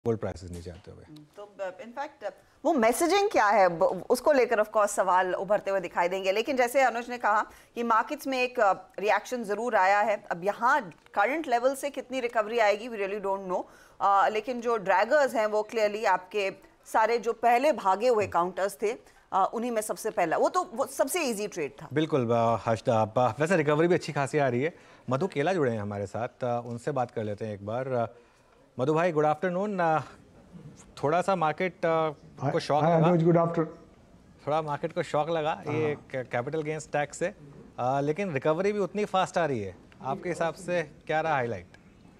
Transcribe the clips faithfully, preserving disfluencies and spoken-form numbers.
Gold prices नीचे आते हुए। तो इनफैक्ट वो मैसेजिंग क्या है उसको लेकर ऑफ कोर्स सवाल उभरते हुए दिखाई देंगे, लेकिन जैसे अनुज ने कहा कि मार्केट्स में एक रिएक्शन जरूर आया है। अब यहाँ करंट लेवल से कितनी रिकवरी आएगी वी रियली डोंट नो, लेकिन जो ड्रैगर्स हैं वो क्लियरली आपके सारे जो पहले भागे हुए काउंटर्स थे Uh, उन्हीं में सबसे पहला वो तो वो सबसे इजी ट्रेड था। बिल्कुल हर्षदा, वैसे रिकवरी भी अच्छी खासी आ रही है। मधु केला जुड़े हैं हमारे साथ, उनसे बात कर लेते हैं एक बार। मधु भाई गुड आफ्टरनून। थोड़ा सा मार्केट को शॉक लगा, गुड आफ्टरनून थोड़ा मार्केट को शॉक लगा ये कैपिटल गेंस टैक्स से, लेकिन रिकवरी भी उतनी फास्ट आ रही है। आपके हिसाब से क्या रहा हाईलाइट?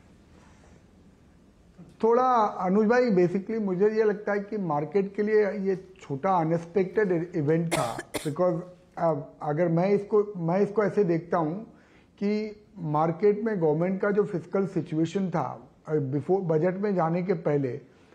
थोड़ा अनुज भाई, बेसिकली मुझे ये लगता है कि मार्केट के लिए ये छोटा अनएक्सपेक्टेड इवेंट था, बिकॉज अगर मैं इसको मैं इसको ऐसे देखता हूँ कि मार्केट में गवर्नमेंट का जो फिस्कल सिचुएशन था बिफोर बजट में जाने के पहले,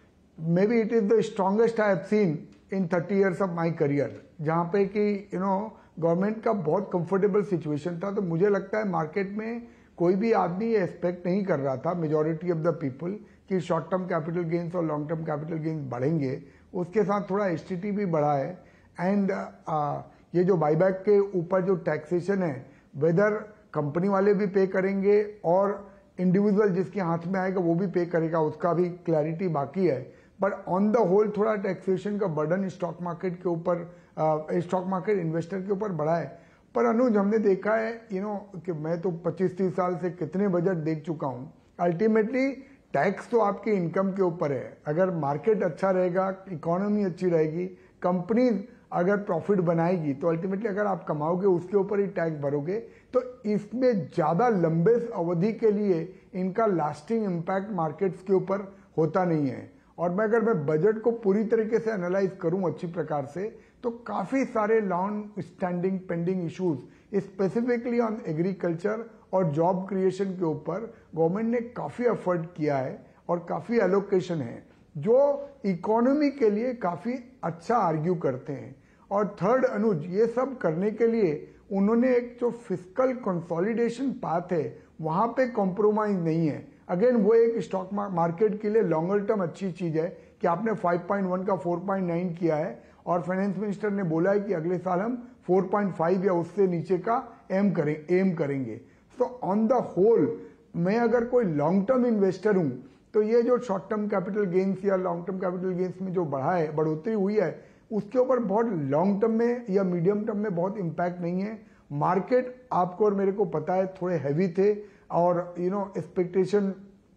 maybe it is the strongest I have seen in thirty years of my career, जहाँ पे कि यू नो गवर्नमेंट का बहुत कंफर्टेबल सिचुएशन था। तो मुझे लगता है मार्केट में कोई भी आदमी ये एक्सपेक्ट नहीं कर रहा था, मेजॉरिटी ऑफ द पीपल, कि शॉर्ट टर्म कैपिटल गेन्स और लॉन्ग टर्म कैपिटल गेन्स बढ़ेंगे। उसके साथ थोड़ा एसटीटी भी बढ़ा है, एंड uh, ये जो बाईबैक के ऊपर जो टैक्सेशन है, वेदर कंपनी वाले भी पे करेंगे और इंडिविजुअल जिसके हाथ में आएगा वो भी पे करेगा, उसका भी क्लैरिटी बाकी है। बट ऑन द होल थोड़ा टैक्सेशन का बर्डन स्टॉक मार्केट के ऊपर, स्टॉक मार्केट इन्वेस्टर के ऊपर बढ़ा है। पर अनुज, हमने देखा है यू नो कि मैं तो पच्चीस तीस साल से कितने बजट देख चुका हूँ, अल्टीमेटली टैक्स तो आपकी इनकम के ऊपर है। अगर मार्केट अच्छा रहेगा, इकोनॉमी अच्छी रहेगी, कंपनी अगर प्रॉफिट बनाएगी, तो अल्टीमेटली अगर आप कमाओगे उसके ऊपर ही टैक्स भरोगे। तो इसमें ज़्यादा लंबे अवधि के लिए इनका लास्टिंग इम्पैक्ट मार्केट्स के ऊपर होता नहीं है। और मैं अगर मैं बजट को पूरी तरीके से एनालाइज करूं अच्छी प्रकार से, तो काफ़ी सारे long standing pending issues specifically on agriculture और जॉब क्रिएशन के ऊपर गवर्नमेंट ने काफ़ी एफर्ट किया है और काफ़ी एलोकेशन है जो इकोनॉमी के लिए काफ़ी अच्छा आर्ग्यू करते हैं। और थर्ड अनुज, ये सब करने के लिए उन्होंने एक जो फिस्कल कंसोलिडेशन पाथ है वहाँ पे कॉम्प्रोमाइज नहीं है। अगेन वो एक स्टॉक मार्केट के लिए लॉन्गर टर्म अच्छी चीज़ है कि आपने फाइव पॉइंट वन का फोर पॉइंट नाइन किया है, और फाइनेंस मिनिस्टर ने बोला है कि अगले साल हम फोर पॉइंट फाइव या उससे नीचे का एम करें एम करेंगे। तो ऑन द होल मैं अगर कोई लॉन्ग टर्म इन्वेस्टर हूं, तो ये जो शॉर्ट टर्म कैपिटल गेन्स या लॉन्ग टर्म कैपिटल गेन्स में जो बढ़ा है, बढ़ोतरी हुई है, उसके ऊपर बहुत लॉन्ग टर्म में या मीडियम टर्म में बहुत इम्पैक्ट नहीं है। मार्केट आपको और मेरे को पता है थोड़े हैवी थे और यू नो एक्सपेक्टेशन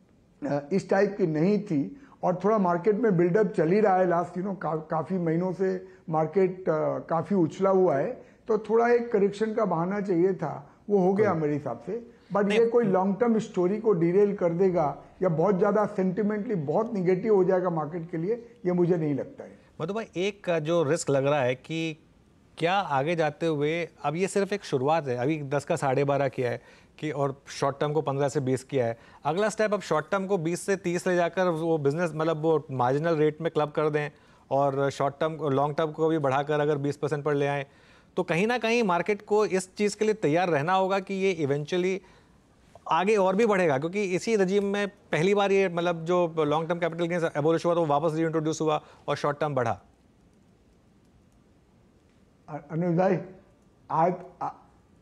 इस टाइप की नहीं थी, और थोड़ा मार्केट में बिल्डअप चल ही रहा है लास्ट यू नो का, काफ़ी महीनों से मार्केट काफ़ी उछला हुआ है। तो थोड़ा एक करेक्शन का बहाना चाहिए था, वो हो गया मेरे हिसाब से। बट ये कोई लॉन्ग टर्म स्टोरी को डिरेल कर देगा या बहुत ज़्यादा सेंटिमेंटली बहुत निगेटिव हो जाएगा मार्केट के लिए, ये मुझे नहीं लगता है। मधु भाई, एक जो रिस्क लग रहा है कि क्या आगे जाते हुए, अब ये सिर्फ एक शुरुआत है, अभी दस का साढ़े बारह किया है कि, और शॉर्ट टर्म को पंद्रह से बीस किया है, अगला स्टेप अब शॉर्ट टर्म को बीस से तीस ले जाकर वो बिजनेस मतलब वो मार्जिनल रेट में क्लब कर दें, और शॉर्ट टर्म लॉन्ग टर्म को भी बढ़ाकर अगर बीस परसेंट पर ले आएँ, तो कहीं ना कहीं मार्केट को इस चीज़ के लिए तैयार रहना होगा कि ये इवेंचुअली आगे और भी बढ़ेगा, क्योंकि इसी रजीम में पहली बार ये मतलब जो long term capital gains abolish हुआ तो वापस रीइंट्रोड्यूस हुआ और शॉर्ट टर्म बढ़ा। अनुज भाई आज आ...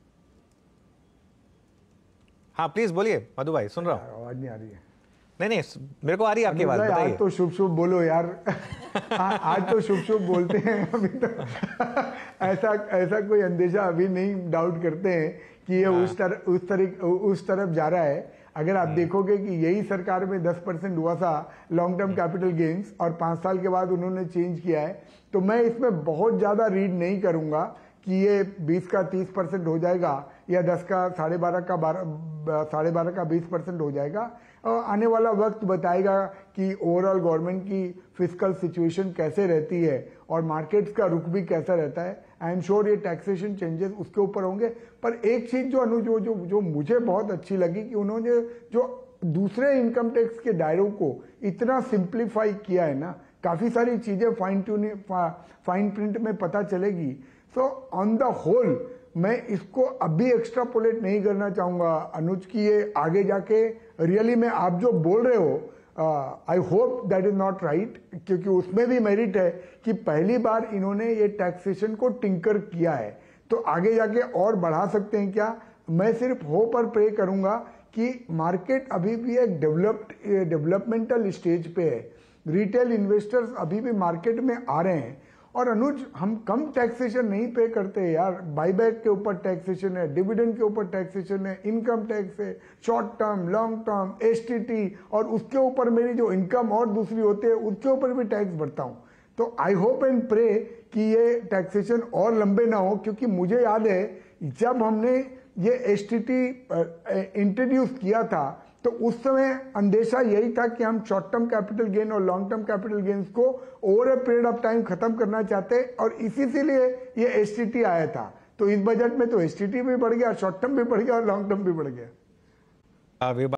हाँ प्लीज बोलिए मधु भाई, सुन रहा हूँ। आवाज नहीं आ रही है। नहीं नहीं मेरे को आ रही है आपकी बात, बताइए। आज तो शुभ शुभ बोलो यार। आज तो शुभ शुभ बोलते हैं। अभी तो ऐसा ऐसा कोई अंदेशा अभी नहीं डाउट करते हैं कि ये उस तरह उस तरह उस तरफ जा रहा है। अगर आप देखोगे कि यही सरकार में दस परसेंट हुआ था लॉन्ग टर्म कैपिटल गेन्स, और पाँच साल के बाद उन्होंने चेंज किया है, तो मैं इसमें बहुत ज़्यादा रीड नहीं करूँगा कि ये बीस का तीस परसेंट हो जाएगा या दस का साढ़े बारह का बारह साढ़े बारह का बीस परसेंट हो जाएगा। और आने वाला वक्त बताएगा कि ओवरऑल गवर्नमेंट की फिस्कल सिचुएशन कैसे रहती है और मार्केट्स का रुख भी कैसा रहता है। आई एम श्योर ये टैक्सेशन चेंजेस उसके ऊपर होंगे। पर एक चीज़ जो अनु जो जो जो मुझे बहुत अच्छी लगी कि उन्होंने जो दूसरे इनकम टैक्स के दायरों को इतना सिंप्लीफाई किया है ना, काफ़ी सारी चीज़ें फाइन ट्यूनिंग फाइन प्रिंट में पता चलेगी। सो ऑन द होल मैं इसको अभी एक्स्ट्रापोलेट नहीं करना चाहूँगा अनुज की, ये आगे जाके रियली में आप जो बोल रहे हो I hope that is not right, क्योंकि उसमें भी मेरिट है कि पहली बार इन्होंने ये टैक्सेशन को टिंकर किया है, तो आगे जाके और बढ़ा सकते हैं क्या। मैं सिर्फ होप और प्रे करूंगा कि मार्केट अभी भी एक डेवलप्ड डेवलपमेंटल स्टेज पे है, रिटेल इन्वेस्टर्स अभी भी मार्केट में आ रहे हैं। और अनुज, हम कम टैक्सेशन नहीं पे करते यार, बाईबैक के ऊपर टैक्सेशन है, डिविडेंड के ऊपर टैक्सेशन है, इनकम टैक्स है, short term, long term, STT, और उसके ऊपर मेरी जो इनकम और दूसरी होती है उसके ऊपर भी टैक्स भरता हूँ। तो आई होप एंड प्रे कि ये टैक्सेशन और लंबे ना हो, क्योंकि मुझे याद है जब हमने ये एसटीटी इंट्रोड्यूस किया था तो उस समय अंदेशा यही था कि हम शॉर्ट टर्म कैपिटल गेन और लॉन्ग टर्म कैपिटल गेन्स को over a period of time खत्म करना चाहते, और इसी से लिए ये एसटीटी आया था। तो इस बजट में तो एसटीटी भी बढ़ गया, शॉर्ट टर्म भी बढ़ गया और लॉन्ग टर्म भी बढ़ गया।